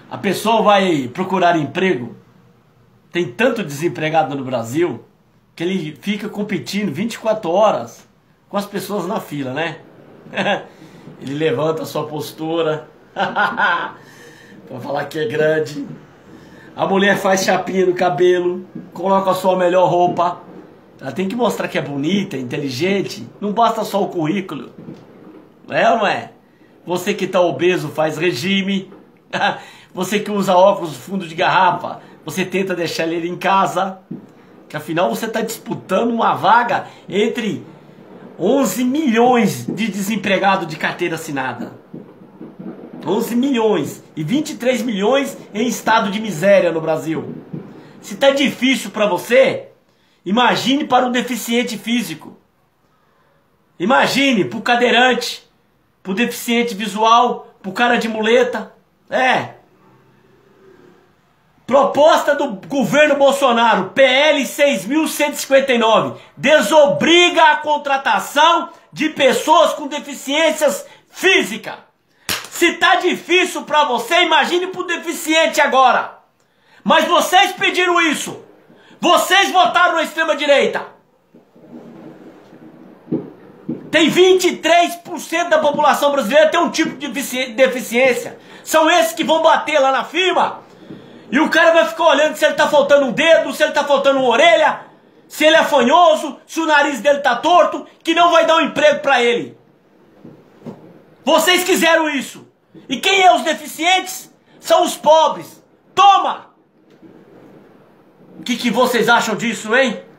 A pessoa vai procurar emprego. Tem tanto desempregado no Brasil que ele fica competindo 24 horas com as pessoas na fila, né? Ele levanta a sua postura pra falar que é grande. A mulher faz chapinha no cabelo, coloca a sua melhor roupa. Ela tem que mostrar que é bonita, inteligente. Não basta só o currículo. É ou não é? Você que tá obeso faz regime. Você que usa óculos fundo de garrafa, você tenta deixar ele em casa. Que afinal você está disputando uma vaga entre 11 milhões de desempregados de carteira assinada. 11 milhões e 23 milhões em estado de miséria no Brasil. Se está difícil para você, imagine para um deficiente físico. Imagine para o cadeirante, para o deficiente visual, para o cara de muleta. Proposta do governo Bolsonaro, PL 6.159, desobriga a contratação de pessoas com deficiências físicas. Se tá difícil para você, imagine pro deficiente agora. Mas vocês pediram isso. Vocês votaram na extrema direita. Tem 23% da população brasileira tem um tipo de deficiência. São esses que vão bater lá na firma. E o cara vai ficar olhando se ele tá faltando um dedo, se ele tá faltando uma orelha, se ele é fanhoso, se o nariz dele tá torto, que não vai dar um emprego pra ele. Vocês quiseram isso. E quem é os deficientes? São os pobres. Toma! O que vocês acham disso, hein?